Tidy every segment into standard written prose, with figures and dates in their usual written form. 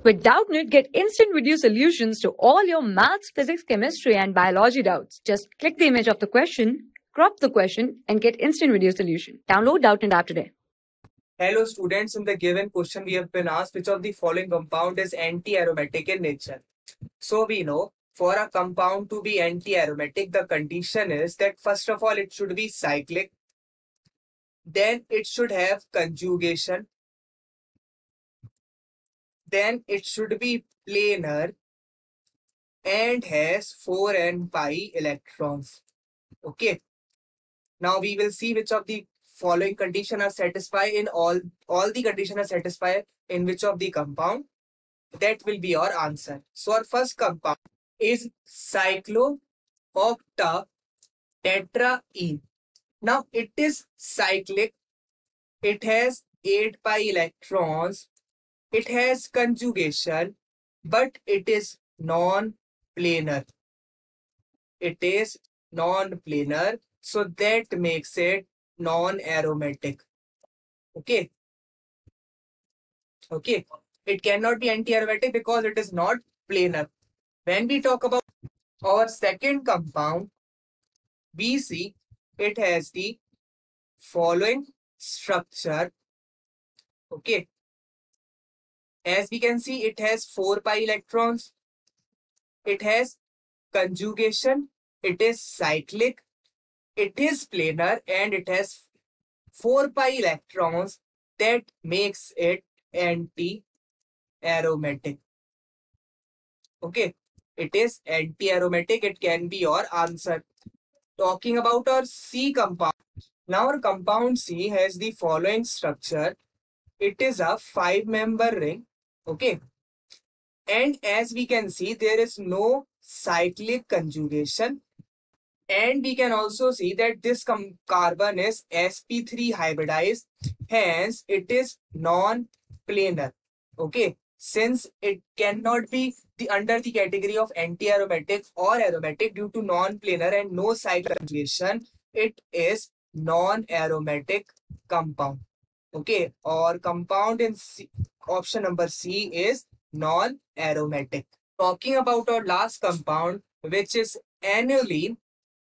With Doubtnut, get instant video solutions to all your maths, physics, chemistry, and biology doubts. Just click the image of the question, crop the question, and get instant video solution. Download Doubtnut app today. Hello students, in the given question we have been asked which of the following compound is anti-aromatic in nature. So we know for a compound to be anti-aromatic, the condition is that first of all it should be cyclic, then it should have conjugation, then it should be planar and has 4 and pi electrons. Okay. Now we will see which of the following condition are satisfied in all the conditions are satisfied in which of the compound. That will be our answer. So our first compound is cyclooctatetraene. Now it is cyclic. It has 8 pi electrons. It has conjugation, but it is non-planar. It is non-planar, so that makes it non-aromatic. Okay. It cannot be anti-aromatic because it is not planar. When we talk about our second compound, BC, it has the following structure. Okay. As we can see, it has 4 pi electrons. It has conjugation. It is cyclic. It is planar and it has 4 pi electrons. That makes it anti-aromatic. Okay. It is anti-aromatic. It can be your answer. Talking about our C compound. Now our compound C has the following structure. It is a 5-member ring. Okay. And as we can see, there is no cyclic conjugation. And we can also see that this carbon is sp3 hybridized. Hence, it is non-planar. Okay. Since it cannot be under the category of anti-aromatic or aromatic due to non-planar and no cyclic conjugation, it is non-aromatic compound. Okay. Or compound in C, option number C is non-aromatic. Talking about our last compound, which is aniline.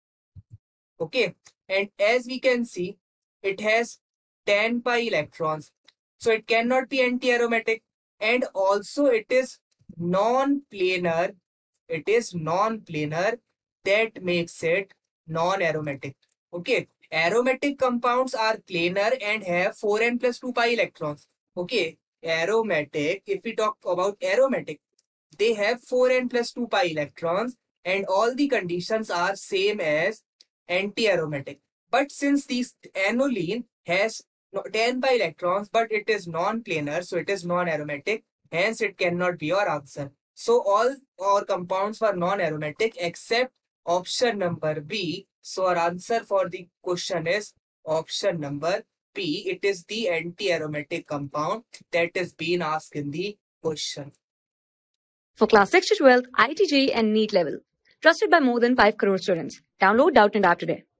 Okay. And as we can see, it has 10 pi electrons. So it cannot be anti-aromatic. And also it is non-planar. It is non-planar. That makes it non-aromatic. Okay. Aromatic compounds are planar and have 4n plus 2 pi electrons. Okay. Aromatic, if we talk about aromatic, they have 4n plus 2 pi electrons and all the conditions are same as anti-aromatic. But since this aniline has 10 pi electrons, but it is non-planar, so it is non-aromatic. Hence, it cannot be your answer. So all our compounds were non-aromatic except option number B. So our answer for the question is option number B. It is the anti-aromatic compound that is being asked in the question. For class 6 to 12, IIT JEE and NEET level. Trusted by more than 5 crore students. Download Doubtnut app today.